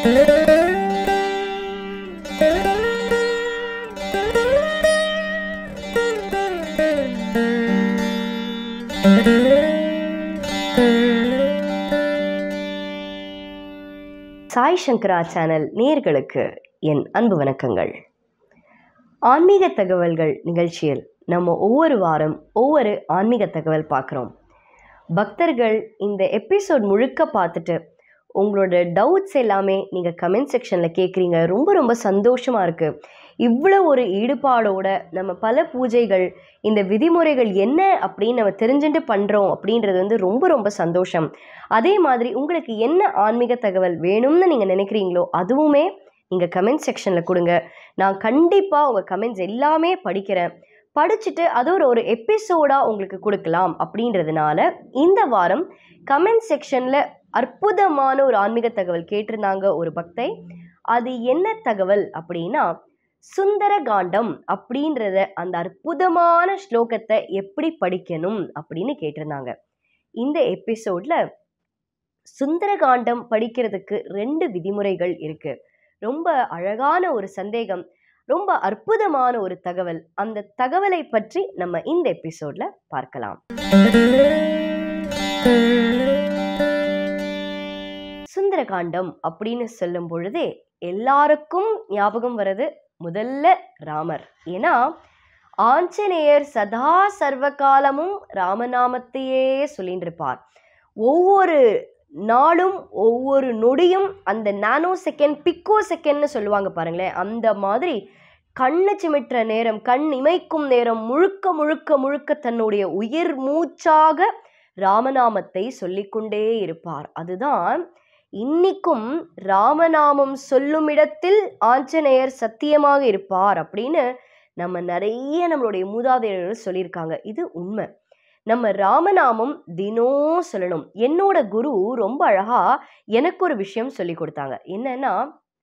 சாய் சங்கரா channel நேயர்களுக்கு என் அன்பு வணக்கங்கள். ஆன்மீக தகவல்கள் நிகழ்ச்சியில் நம்ம ஒவ்வொரு வாரம் ஒவ்வொரு ஆன்மீக தகவல் பார்க்குறோம். பக்தர்கள் இந்த எபிசோட் முழுக்க பார்த்துட்டு உங்களோட டவுட்ஸ் எல்லாமே நீங்கள் கமெண்ட் செக்ஷனில் கேட்குறீங்க. ரொம்ப ரொம்ப சந்தோஷமாக இருக்குது. இவ்வளோ ஒரு ஈடுபாடோட நம்ம பல பூஜைகள், இந்த விதிமுறைகள் என்ன அப்படின்னு நம்ம தெரிஞ்சுட்டு பண்ணுறோம் அப்படின்றது வந்து ரொம்ப ரொம்ப சந்தோஷம். அதே மாதிரி உங்களுக்கு என்ன ஆன்மீக தகவல் வேணும்னு நீங்கள் நினைக்கிறீங்களோ அதுவுமே நீங்கள் கமெண்ட் செக்ஷனில் கொடுங்க. நான் கண்டிப்பாக உங்கள் கமெண்ட்ஸ் எல்லாமே படிக்கிறேன். படிச்சுட்டு அது ஒரு எபிசோடாக உங்களுக்கு கொடுக்கலாம். அப்படின்றதுனால இந்த வாரம் கமெண்ட் செக்ஷனில் அற்புதமான ஒரு ஆன்மீக தகவல் கேட்டிருந்தாங்க ஒரு பக்தை. அது என்ன தகவல் அப்படின்னா, சுந்தரகாண்டம் அப்படின்றத அந்த அற்புதமான ஸ்லோகத்தை எப்படி படிக்கணும் அப்படின்னு கேட்டிருந்தாங்க. இந்த எபிசோட்ல சுந்தரகாண்டம் படிக்கிறதுக்கு 2 விதிமுறைகள் இருக்கு. ரொம்ப அழகான ஒரு சந்தேகம், ரொம்ப அற்புதமான ஒரு தகவல். அந்த தகவலை பற்றி நம்ம இந்த எபிசோட்ல பார்க்கலாம். சுந்தரகாண்டம் அப்படின்னு சொல்லும் பொழுதே எல்லாருக்கும் ஞாபகம் வர்றது முதல்ல ராமர். ஏன்னா ஆஞ்சநேயர் சதா சர்வ காலமும் ராமநாமத்தையே சொல்லிட்டு இருப்பார். ஒவ்வொரு நாளும் ஒவ்வொரு நொடியும் அந்த நானோ செகண்ட், பிக்கோ செகண்ட்னு சொல்லுவாங்க பாருங்களேன், அந்த மாதிரி கண்ணு சிமிட்டுற நேரம், கண் இமைக்கும் நேரம் முழுக்க முழுக்க முழுக்க தன்னுடைய உயிர் மூச்சாக ராமநாமத்தை சொல்லிக்கொண்டே இருப்பார். அதுதான் இன்னிக்கும் ராமநாமம் சொல்லும் இடத்தில் ஆஞ்சநேயர் சத்தியமாக இருப்பார் அப்படின்னு நம்ம நிறைய நம்மளுடைய மூதாதையர்கள் சொல்லியிருக்காங்க. இது உண்மை. நம்ம ராமநாமம் தினம் சொல்லணும். என்னோட குரு ரொம்ப அழகா எனக்கு ஒரு விஷயம் சொல்லி கொடுத்தாங்க. என்னன்னா,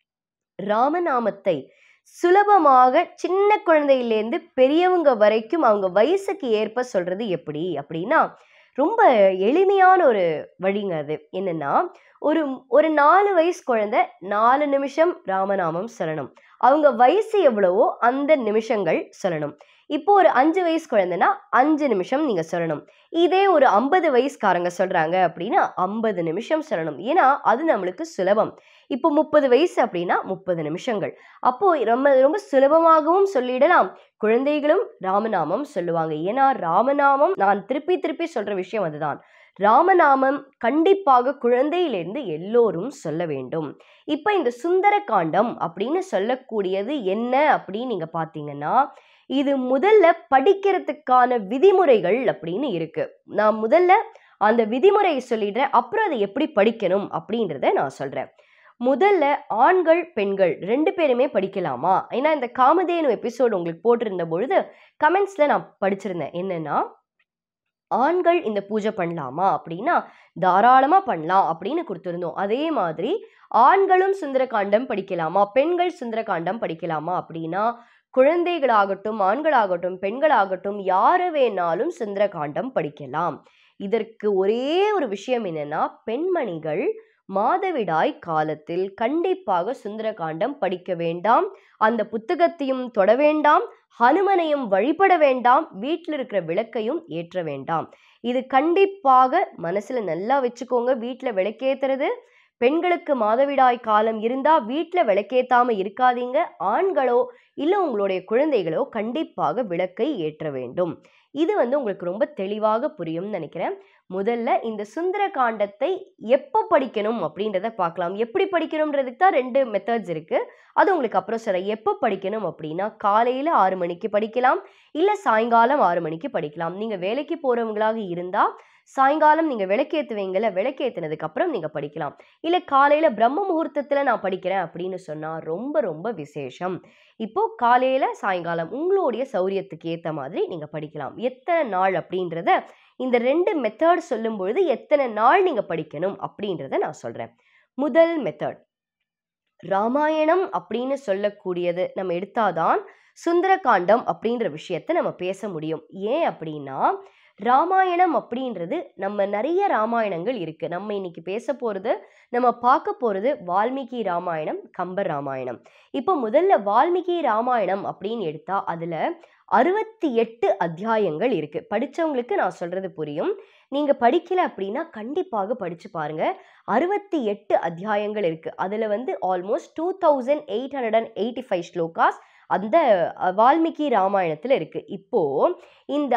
ராமநாமத்தை சுலபமாக சின்ன குழந்தையிலேருந்து பெரியவங்க வரைக்கும் அவங்க வயசுக்கு ஏற்ப சொல்றது எப்படி அப்படின்னா, ரொம்ப எளிமையான ஒரு வழிங்க அது. என்னன்னா, ஒரு 4 வயசு குழந்தை 4 நிமிஷம் ராமநாமம் சொல்லணும். அவங்க வயசு எவ்வளவோ அந்த நிமிஷங்கள் சொல்லணும். இப்போ ஒரு 5 வயசு குழந்தைன்னா 5 நிமிஷம் நீங்க சொல்லணும். இதே ஒரு 50 வயசுக்காரங்க சொல்றாங்க அப்படின்னா 50 நிமிஷம் சொல்லணும். ஏன்னா அது நம்மளுக்கு சுலபம். இப்போ 30 வயசு அப்படின்னா 30 நிமிஷங்கள். அப்போ ரொம்ப ரொம்ப சுலபமாகவும் சொல்லிடலாம். குழந்தைகளும் ராமநாமம் சொல்லுவாங்க. ஏன்னா ராமநாமம், நான் திருப்பி திருப்பி சொல்ற விஷயம் அதுதான், ராமநாமம் கண்டிப்பாக குழந்தையிலிருந்து எல்லோரும் சொல்ல வேண்டும். இப்ப இந்த சுந்தர காண்டம் அப்படின்னு சொல்லக்கூடியது என்ன அப்படின்னு நீங்க பாத்தீங்கன்னா, இது முதல்ல படிக்கிறதுக்கான விதிமுறைகள் அப்படின்னு இருக்கு. நான் முதல்ல அந்த விதிமுறையை சொல்லிடுறேன், அப்புறம் அதை எப்படி படிக்கணும் அப்படின்றத நான் சொல்றேன். முதல்ல ஆண்கள் பெண்கள் 2 பேருமே படிக்கலாமா? ஏன்னா இந்த காமதேனு எபிசோடு உங்களுக்கு போட்டிருந்த பொழுது கமெண்ட்ஸ்ல நான் படிச்சிருந்தேன். என்னன்னா, ஆண்கள் இந்த பூஜை பண்ணலாமா அப்படின்னா தாராளமா பண்ணலாம் அப்படின்னு கொடுத்துருந்தோம். அதே மாதிரி ஆண்களும் சுந்தரகாண்டம் படிக்கலாமா, பெண்கள் சுந்தரகாண்டம் படிக்கலாமா அப்படின்னா, குழந்தைகளாகட்டும் ஆண்களாகட்டும் பெண்களாகட்டும் யாரு வேணாலும் சுந்தரகாண்டம் படிக்கலாம். இதற்கு ஒரே ஒரு விஷயம் என்னன்னா, பெண்மணிகள் மாதவிடாய் காலத்தில் கண்டிப்பாக சுந்தரகாண்டம் படிக்க வேண்டாம். அந்த புத்தகத்தையும் தொட வேண்டாம், ஹனுமனையும் வழிபட வேண்டாம், வீட்டில் இருக்கிற விளக்கையும் ஏற்ற வேண்டாம். இது கண்டிப்பாக மனசுல நல்லா வச்சுக்கோங்க. வீட்டில் விளக்கேத்துறது, பெண்களுக்கு மாதவிடாய் காலம் இருந்தா வீட்டில் விளக்கேத்தாம இருக்காதீங்க. ஆண்களோ இல்லை உங்களுடைய குழந்தைகளோ கண்டிப்பாக விளக்கை ஏற்ற வேண்டும். இது உங்களுக்கு ரொம்ப தெளிவாக புரியும்னு நினைக்கிறேன். முதல்ல இந்த சுந்தர காண்டத்தை எப்போ படிக்கணும் அப்படின்றத பார்க்கலாம். எப்படி படிக்கணும்ன்றதுக்கு தான் 2 மெத்தட்ஸ் இருக்கு. அது உங்களுக்கு அப்புறம் சொல்றேன். எப்போ படிக்கணும் அப்படின்னா, காலையில 6 மணிக்கு படிக்கலாம், இல்லை சாயங்காலம் 6 மணிக்கு படிக்கலாம். நீங்க வேலைக்கு போறவங்களாக இருந்தா சாயங்காலம் நீங்க விளக்கேத்துவீங்கல்ல, விளக்கேத்தினதுக்கு அப்புறம் நீங்க படிக்கலாம். இல்லை காலையில பிரம்ம முகூர்த்தத்துல நான் படிக்கிறேன் அப்படின்னு சொன்னா ரொம்ப ரொம்ப விசேஷம். இப்போ காலையில சாயங்காலம் உங்களுடைய சௌரியத்துக்கு ஏத்த மாதிரி நீங்க படிக்கலாம். எத்தனை நாள் அப்படின்றத இந்த 2 மெத்தட் சொல்லும் பொழுது எத்தனை நாள் நீங்க படிக்கணும் அப்படின்றத நான் சொல்றேன். முதல் மெத்தட், ராமாயணம் அப்படின்னு சொல்லக்கூடியது நம்ம எடுத்தாதான் சுந்தரகாண்டம் அப்படின்ற விஷயத்தை நம்ம பேச முடியும். ஏன் அப்படின்னா, ராமாயணம் அப்படின்றது நம்ம நிறைய ராமாயணங்கள் இருக்கு. நம்ம இன்னைக்கு பேச போறது, நம்ம பார்க்க போறது வால்மீகி ராமாயணம், கம்பர் ராமாயணம். இப்போ முதல்ல வால்மீகி ராமாயணம் அப்படின்னு எடுத்தா அதுல 68 அத்தியாயங்கள் இருக்கு. படிச்சவங்களுக்கு நான் சொல்றது புரியும். நீங்க படிக்கல அப்படின்னா கண்டிப்பாக படிச்சு பாருங்க. 68 அத்தியாயங்கள் இருக்கு. அதுல வந்து ஆல்மோஸ்ட் 2885 ஸ்லோகாஸ் அந்த வால்மீகி ராமாயணத்துல இருக்கு. இப்போ இந்த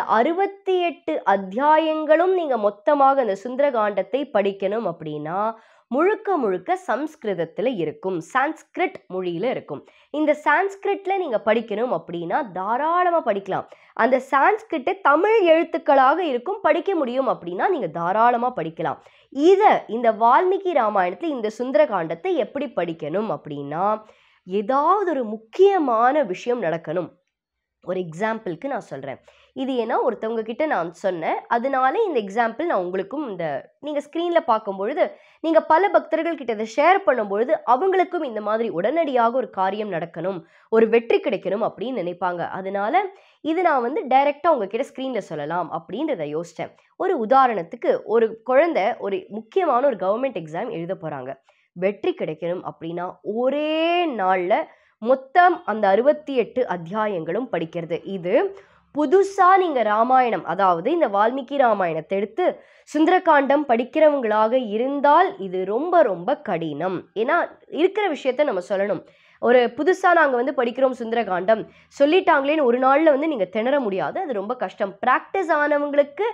68 அத்தியாயங்களும் நீங்க மொத்தமாக அந்த சுந்தரகாண்டத்தை படிக்கணும் அப்படின்னா முழுக்க முழுக்க சம்ஸ்கிருதத்துல இருக்கும், சான்ஸ்கிரிட் மொழியில இருக்கும். இந்த சான்ஸ்கிரிட்ல நீங்க படிக்கணும் அப்படின்னா தாராளமா படிக்கலாம். அந்த சான்ஸ்கிரிட் தமிழ் எழுத்துக்களாக இருக்கும், படிக்க முடியும் அப்படின்னா நீங்க தாராளமா படிக்கலாம். இந்த வால்மீகி ராமாயணத்துல இந்த சுந்தரகாண்டத்தை எப்படி படிக்கணும் அப்படின்னா, ஏதாவது ஒரு முக்கியமான விஷயம் நடக்கணும். ஒரு எக்ஸாம்பிளுக்கு நான் சொல்கிறேன். இது ஏன்னா ஒருத்தவங்க கிட்ட நான் சொன்னேன், அதனால இந்த எக்ஸாம்பிள் நான் உங்களுக்கும் நீங்கள் ஸ்க்ரீனில் பார்க்கும்பொழுது நீங்கள் பல பக்தர்கள் கிட்ட இதை ஷேர் பண்ணும்பொழுது அவங்களுக்கும் இந்த மாதிரி உடனடியாக ஒரு காரியம் நடக்கணும், ஒரு வெற்றி கிடைக்கணும் அப்படின்னு நினைப்பாங்க. அதனால இது நான் வந்து டைரெக்டாக உங்ககிட்ட ஸ்க்ரீனில் சொல்லலாம் அப்படின்றத யோசித்தேன். ஒரு உதாரணத்துக்கு, ஒரு குழந்தை ஒரு முக்கியமான ஒரு கவர்மெண்ட் எக்ஸாம் எழுத போகிறாங்க. வெற்றி கிடைக்கணும் அப்படின்னா ஒரே நாளில் மொத்தம் அந்த 68 அத்தியாயங்களும் படிக்கிறது. இது புதுசா நீங்க ராமாயணம், அதாவது இந்த வால்மீகி ராமாயணத்தை எடுத்து சுந்தரகாண்டம் படிக்கிறவங்களாக இருந்தால் இது ரொம்ப ரொம்ப கடினம். ஏன்னா இருக்கிற விஷயத்த நம்ம சொல்லணும். ஒரு புதுசா நாங்க வந்து படிக்கிறோம் சுந்தரகாண்டம் சொல்லிட்டாங்களேன்னு ஒரு நாள்ல வந்து நீங்க திணற முடியாது, அது ரொம்ப கஷ்டம். பிராக்டிஸ் ஆனவங்களுக்கு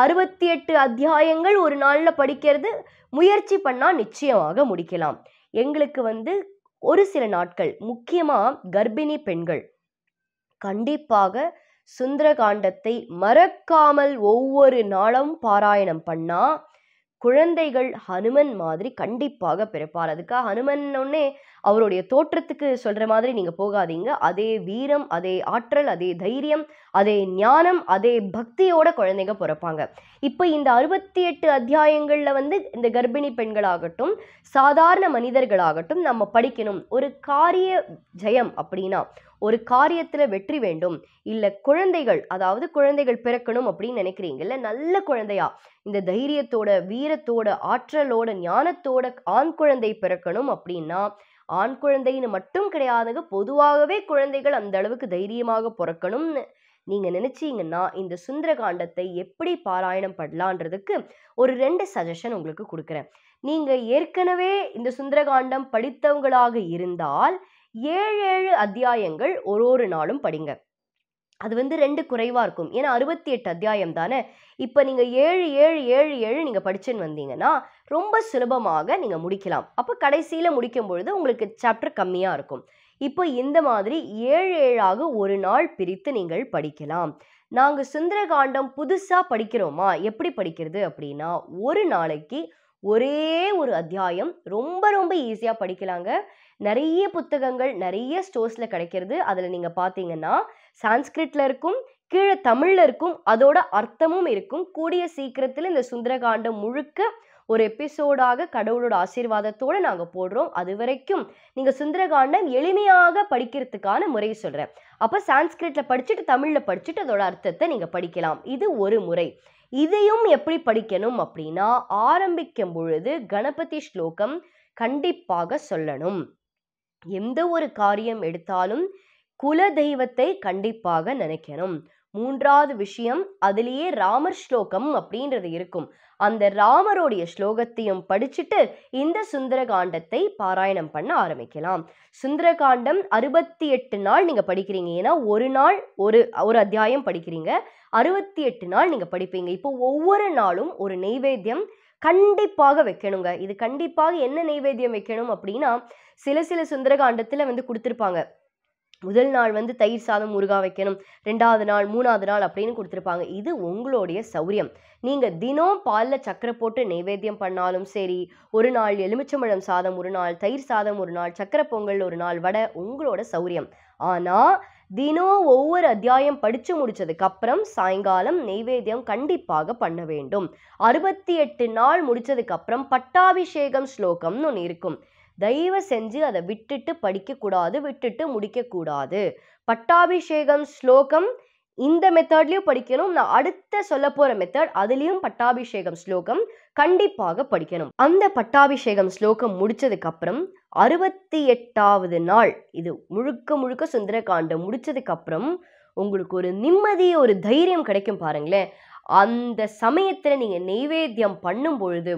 68 அத்தியாயங்கள் ஒரு நாள்ல படிக்கிறது முயற்சி பண்ணா நிச்சயமாக முடிக்கலாம். எங்களுக்கு வந்து ஒரு சில நாட்கள், முக்கியமா கர்ப்பிணி பெண்கள் கண்டிப்பாக சுந்தரகாண்டத்தை மறக்காமல் ஒவ்வொரு நாளும் பாராயணம் பண்ணா குழந்தைகள் ஹனுமன் மாதிரி கண்டிப்பாக பிறப்பார். அதுக்காக ஹனுமன் ஒன்னே அவருடைய தோற்றத்துக்கு சொல்ற மாதிரி நீங்க போகாதீங்க. அதே வீரம், அதே ஆற்றல், அதே தைரியம், அதே ஞானம், அதே பக்தியோட குழந்தைங்க பிறப்பாங்க. இப்போ இந்த 68 அத்தியாயங்கள்ல வந்து இந்த கர்ப்பிணி பெண்களாகட்டும் சாதாரண மனிதர்களாகட்டும் நம்ம படிக்கணும். ஒரு காரிய ஜெயம் அப்படின்னா, ஒரு காரியத்துல வெற்றி வேண்டும், இல்ல குழந்தைகள், அதாவது குழந்தைகள் பிறக்கணும் அப்படின்னு நினைக்கிறீங்கல்ல, நல்ல குழந்தையா இந்த தைரியத்தோட வீரத்தோட ஆற்றலோட ஞானத்தோட ஆண் குழந்தை பிறக்கணும் அப்படின்னா, ஆண் குழந்தைன்னு மட்டும் கிடையாதுங்க, பொதுவாகவே குழந்தைகள் அந்த அளவுக்கு தைரியமாக பிறக்கணும்னு நீங்க நினைச்சீங்கன்னா இந்த சுந்தரகாண்டத்தை எப்படி பாராயணம் பண்ணலான்றதுக்கு ஒரு 2 சஜஷன் உங்களுக்கு கொடுக்குறேன். நீங்க ஏற்கனவே இந்த சுந்தரகாண்டம் படித்தவங்களாக இருந்தால் 7 அத்தியாயங்கள் ஒரு நாளும் படிங்க. அது வந்து 2 குறைவா இருக்கும். ஏன்னா 68 அத்தியாயம் தானே. இப்போ நீங்க 7 நீங்க படிச்சுன்னு வந்தீங்கன்னா ரொம்ப சுலபமாக நீங்க முடிக்கலாம். அப்போ கடைசியில முடிக்கும் பொழுது உங்களுக்கு சாப்டர் கம்மியா இருக்கும். இப்போ இந்த மாதிரி 7 ஒரு நாள் பிரித்து நீங்கள் படிக்கலாம். நாங்க சுந்தரகாண்டம் புதுசா படிக்கிறோமா, எப்படி படிக்கிறது அப்படின்னா, ஒரு நாளைக்கு ஒரே ஒரு அத்தியாயம் ரொம்ப ரொம்ப ஈஸியா படிக்கலாங்க. நிறைய புத்தகங்கள் நிறைய ஸ்டோர்ஸ்ல கிடைக்கிறது. அதுல நீங்க பாத்தீங்கன்னா சான்ஸ்கிரிட்ல இருக்கும், கீழே தமிழ்ல இருக்கும், அதோட அர்த்தமும் இருக்கும். கூடிய சீக்கிரத்துல இந்த சுந்தரகாண்டம் முழுக்க ஒரு எபிசோடாக கடவுளோட ஆசீர்வாதத்தோட நாங்க போடுறோம். அது வரைக்கும் நீங்க சுந்தரகாண்டம் எளிமையாக படிக்கிறதுக்கான முறை சொல்றேன். அப்ப சான்ஸ்கிரிட்ல படிச்சுட்டு தமிழ்ல படிச்சுட்டு அதோட அர்த்தத்தை நீங்க படிக்கலாம். இது ஒரு முறை. இதையும் எப்படி படிக்கணும் அப்படின்னா, ஆரம்பிக்கும் பொழுது கணபதி ஸ்லோகம் கண்டிப்பாக சொல்லணும். எந்த ஒரு காரியம் எடுத்தாலும் குல தெய்வத்தை கண்டிப்பாக நினைக்கணும். 3வது விஷயம், அதுலேயே ராமர் ஸ்லோகம் அப்படின்றது இருக்கும். அந்த ராமருடைய ஸ்லோகத்தையும் படிச்சுட்டு இந்த சுந்தரகாண்டத்தை பாராயணம் பண்ண ஆரம்பிக்கலாம். சுந்தரகாண்டம் 68 நாள் நீங்க படிக்கிறீங்க. ஏன்னா ஒரு நாள் ஒரு அத்தியாயம் படிக்கிறீங்க, 68 நாள் நீங்க படிப்பீங்க. இப்போ ஒவ்வொரு நாளும் ஒரு நெய்வேத்தியம் கண்டிப்பாக வைக்கணுங்க. இது கண்டிப்பாக என்ன நெய்வேத்தியம் வைக்கணும் அப்படின்னா, சில சுந்தரகாண்டத்துல வந்து கொடுத்துருப்பாங்க, முதல் நாள் வந்து தயிர் சாதம் முருகா வைக்கணும், 2வது நாள் 3வது நாள் அப்படின்னு கொடுத்துருப்பாங்க. இது உங்களுடைய சௌரியம். நீங்க தினம் பால்ல சக்கரை போட்டு நைவேத்தியம் பண்ணாலும் சரி, ஒரு நாள் எலுமிச்சம்பழம் சாதம், ஒரு நாள் தயிர் சாதம், ஒரு நாள் சக்கரை பொங்கல், ஒரு நாள் வடை, உங்களோட சௌரியம். ஆனா தினம் ஒவ்வொரு அத்தியாயம் படிச்சு முடிச்சதுக்கு அப்புறம் சாயங்காலம் நெய்வேத்தியம் கண்டிப்பாக பண்ண வேண்டும். 68 நாள் முடிச்சதுக்கு அப்புறம் பட்டாபிஷேகம் ஸ்லோகம்னு ஒன்று இருக்கும். தயவு செஞ்சு அதை விட்டுட்டு படிக்க கூடாது, விட்டுட்டு முடிக்க கூடாது. பட்டாபிஷேகம் ஸ்லோகம் இந்த மெத்தட்லயும் படிக்கணும். நான் அடுத்த சொல்ல போற மெத்தட் அதுலயும் பட்டாபிஷேகம் ஸ்லோகம் கண்டிப்பாக படிக்கணும். அந்த பட்டாபிஷேகம் ஸ்லோகம் முடிச்சதுக்கு அப்புறம் 68வது நாள் இது முழுக்க முழுக்க சுந்தரகாண்டம் முடிச்சதுக்கு அப்புறம் உங்களுக்கு ஒரு நிம்மதி, ஒரு தைரியம் கிடைக்கும் பாருங்களேன். அந்த சமயத்துல நீங்க நெய்வேத்தியம் பண்ணும் பொழுது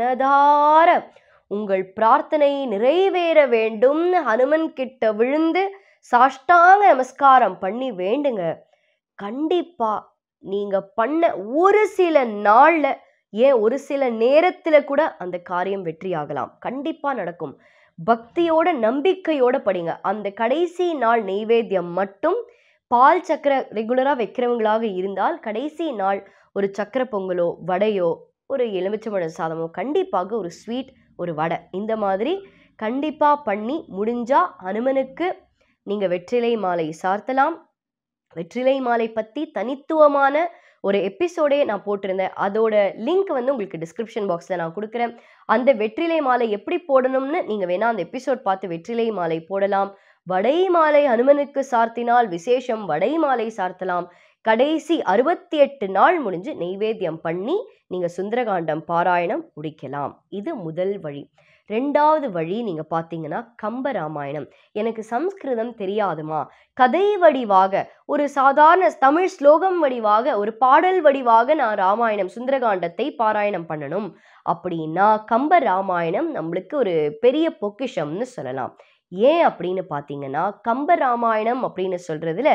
மனதார உங்கள் பிரார்த்தனை நிறைவேற வேண்டும் ஹனுமன் கிட்ட விழுந்து சாஷ்டாங்க நமஸ்காரம் பண்ணி வேண்டுங்க. கண்டிப்பா நீங்க பண்ண ஒரு சில நாள்ல, ஏன் ஒரு சில நேரத்துல கூட அந்த காரியம் வெற்றியாகலாம். கண்டிப்பா நடக்கும். பக்தியோட நம்பிக்கையோட படிங்க. அந்த கடைசி நாள் நெய்வேத்தியம் மட்டும் பால் சக்கரை ரெகுலரா வைக்கிறவங்களாக இருந்தால் கடைசி நாள் ஒரு சக்கரை பொங்கலோ வடையோ ஒரு எலுமிச்சம்பழம் சாதமோ கண்டிப்பாக ஒரு ஸ்வீட் ஒரு வடை இந்த மாதிரி கண்டிப்பா பண்ணி முடிஞ்சா ஹனுமனுக்கு நீங்க வெற்றிலை மாலை சார்த்தலாம். வெற்றிலை மாலை பற்றி தனித்துவமான ஒரு எபிசோடே நான் போட்டிருந்தேன். அதோட லிங்க் வந்து உங்களுக்கு டிஸ்கிரிப்ஷன் பாக்ஸில் நான் கொடுக்குறேன். அந்த வெற்றிலை மாலை எப்படி போடணும்னு நீங்கள் வேணால் அந்த எபிசோட் பார்த்து வெற்றிலை மாலை போடலாம். வடை மாலை ஹனுமனுக்கு சார்த்தினால் விசேஷம், வடை மாலை சார்த்தலாம். கடைசி 68 நாள் முடிஞ்சு நெய்வேத்தியம் பண்ணி நீங்கள் சுந்தரகாண்டம் பாராயணம் முடிக்கலாம். இது முதல் வழி. ரெண்டாவது வழி நீங்க பார்த்தீங்கன்னா கம்பராமாயணம். எனக்கு சம்ஸ்கிருதம் தெரியாதுமா, கதை வடிவாக ஒரு சாதாரண தமிழ் ஸ்லோகம் வடிவாக ஒரு பாடல் வடிவாக நான் ராமாயணம் சுந்தரகாண்டத்தை பாராயணம் பண்ணணும் அப்படின்னா கம்பராமாயணம் நம்மளுக்கு ஒரு பெரிய பொக்கிஷம்னு சொல்லலாம். ஏன் அப்படின்னு பார்த்தீங்கன்னா கம்பராமாயணம் அப்படின்னு சொல்றதுல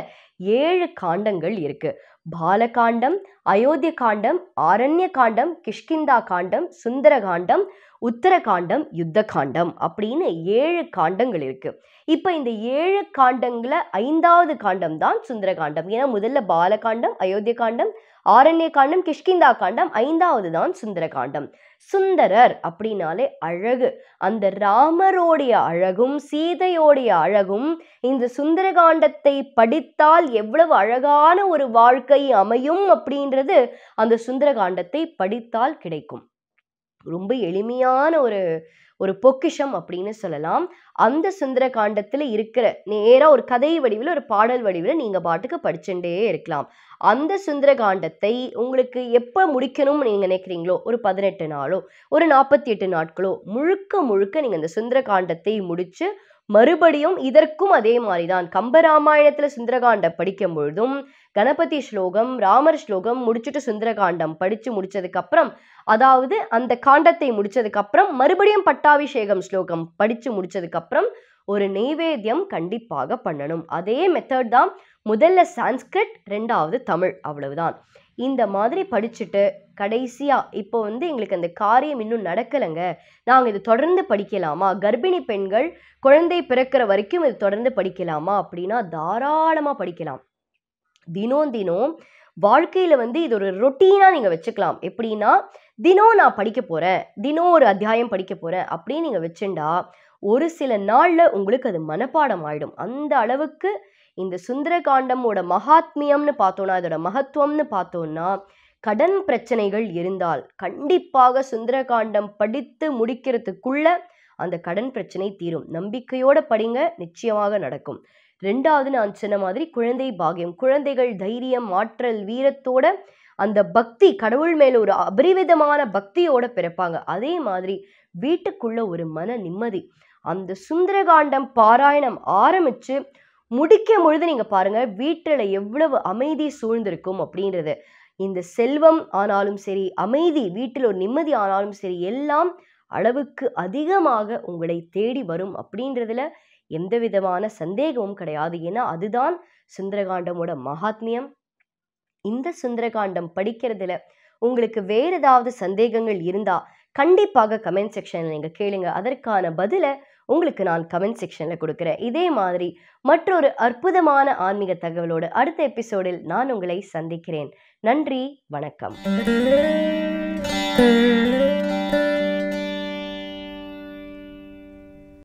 7 காண்டங்கள் இருக்கு. பாலகாண்டம், அயோத்திய காண்டம், ஆரண்ய காண்டம், கிஷ்கிந்தா காண்டம், சுந்தரகாண்டம், உத்தரகாண்டம், யுத்த காண்டம் அப்படின்னு 7 காண்டங்கள் இருக்கு. இப்ப இந்த 7 காண்டங்கள 5வது காண்டம் தான் சுந்தரகாண்டம். ஏன்னா முதல்ல பாலகாண்டம், அயோத்திய காண்டம், ஆரண்ய காண்டம், கிஷ்கிந்தா காண்டம், 5வது தான் சுந்தரகாண்டம். சுந்தரர் அப்படின்னாலே அழகு. அந்த ராமரோடைய அழகும் சீதையோடைய அழகும் இந்த சுந்தரகாண்டத்தை படித்தால் எவ்வளவு அழகான ஒரு வாழ்க்கை அமையும் அப்படின்றது அந்த சுந்தரகாண்டத்தை படித்தால் கிடைக்கும். ரொம்ப எளிமையான ஒரு பொக்கிஷம் அப்படின்னு சொல்லலாம். அந்த சுந்தரகாண்டத்துல இருக்கிற நேரா ஒரு கதை வடிவில் ஒரு பாடல் வடிவில் நீங்க பாட்டுக்கு படிச்சுட்டே இருக்கலாம். அந்த சுந்தரகாண்டத்தை உங்களுக்கு எப்ப முடிக்கணும்னு நீங்க நினைக்கிறீங்களோ ஒரு 18 நாளோ ஒரு 48 நாட்களோ முழுக்க முழுக்க நீங்க இந்த சுந்தரகாண்டத்தை முடிச்சு மறுபடியும் இதற்கும் அதே மாதிரிதான் கம்பராமாயணத்துல சுந்தரகாண்டம் படிக்கும் பொழுதும் கணபதி ஸ்லோகம், ராமர் ஸ்லோகம் முடிச்சுட்டு சுந்தரகாண்டம் படிச்சு முடிச்சதுக்கு அப்புறம், அதாவது அந்த காண்டத்தை முடிச்சதுக்கு அப்புறம் மறுபடியும் பட்டாபிஷேகம் ஸ்லோகம் படிச்சு முடிச்சதுக்கு அப்புறம் ஒரு நெய்வேத்தியம் கண்டிப்பாக பண்ணணும். அதே மெத்தட் தான். முதல்ல சான்ஸ்கிரிட், 2வது தமிழ், அவ்வளவுதான். இந்த மாதிரி படிச்சுட்டு கடைசியா இப்போ வந்து எங்களுக்கு அந்த காரியம் இன்னும் நடக்கலைங்க, நாங்க இது தொடர்ந்து படிக்கலாமா, கர்ப்பிணி பெண்கள் குழந்தை பிறக்கிற வரைக்கும் இது தொடர்ந்து படிக்கலாமா அப்படின்னா தாராளமா படிக்கலாம். தினம் தினம் வாழ்க்கையில வந்து இது ஒரு ரொட்டீனா நீங்க வச்சுக்கலாம். எப்படின்னா தினம் நான் படிக்க போறேன், தினம் ஒரு அத்தியாயம் படிக்க போறேன் அப்படின்னு நீங்க வச்சுண்டா ஒரு சில நாள்ல உங்களுக்கு அது மனப்பாடம் ஆயிடும். அந்த அளவுக்கு இந்த சுந்தரகாண்டமோட மகாத்மியம்னு பார்த்தோம்னா, இதோட மகத்துவம்னு பார்த்தோம்னா, கடன் பிரச்சனைகள் இருந்தால் கண்டிப்பாக சுந்தரகாண்டம் படித்து முடிக்கிறதுக்குள்ள அந்த கடன் பிரச்சனை தீரும். நம்பிக்கையோட படிங்க, நிச்சயமாக நடக்கும். 2வது நான் சொன்ன மாதிரி குழந்தை பாக்கியம், குழந்தைகள் தைரியம், ஆற்றல், வீரத்தோட அந்த பக்தி, கடவுள் மேல ஒரு அபரிவிதமான பக்தியோட பிறப்பாங்க. அதே மாதிரி வீட்டுக்குள்ள ஒரு மன நிம்மதி. அந்த சுந்தரகாண்டம் பாராயணம் ஆரம்பிச்சு முடிக்கும் பொழுது நீங்க பாருங்க வீட்டுல எவ்வளவு அமைதி சூழ்ந்திருக்கும் அப்படின்றது. இந்த செல்வம் ஆனாலும் சரி, அமைதி, வீட்டில் ஒரு நிம்மதி ஆனாலும் சரி, எல்லாம் அளவுக்கு அதிகமாக உங்களை தேடி வரும் அப்படின்றதுல எந்த விதமான சந்தேகமும் கிடையாது. ஏன்னா அதுதான் சுந்தரகாண்டமோட மகாத்மியம். இந்த சுந்தரகாண்டம் படிக்கிறதுல உங்களுக்கு வேற ஏதாவது சந்தேகங்கள் இருந்தா கண்டிப்பாக கமெண்ட் செக்ஷன்ல நீங்க கேளுங்க. அதற்கான பதில உங்களுக்கு நான் கமெண்ட் செக்ஷன்ல கொடுக்குறேன். இதே மாதிரி மற்றொரு அற்புதமான ஆன்மீக தகவலோடு அடுத்த எபிசோடில் நான் உங்களை சந்திக்கிறேன். நன்றி, வணக்கம்.